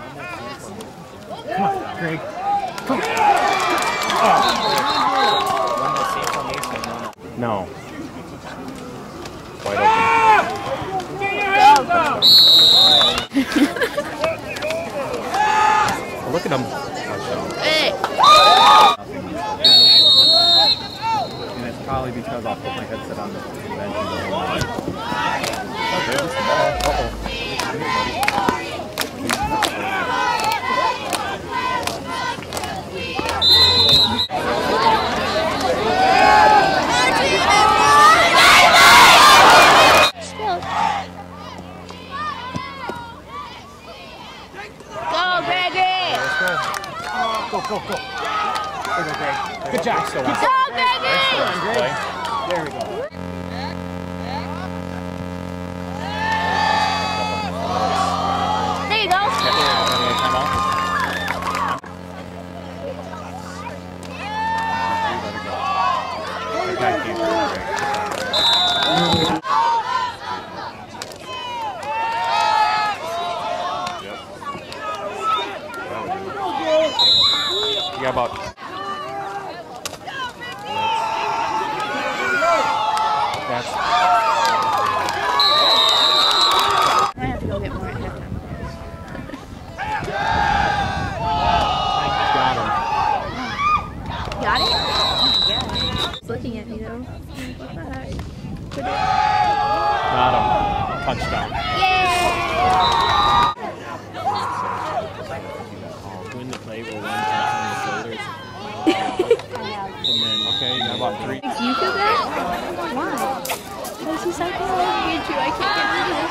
Come on, Greg. Come on. Oh. No. Wide open. Look at him. Hey. And it's probably because I'll put my headset on the bench and go home. Go, Gregory! Go. There we go, Greg. Good job. Go, Gregory! There we go. There you go. You got about... That's... I have to go get more at halftime. Got it? Yeah. He's looking at me though. What the heck? Got him. Touchdown. Yay! Win the play with one touch on the shoulders. And then, okay, you got about 3. Do you feel bad? Why? Because he's like, oh, I need you. I can't get rid of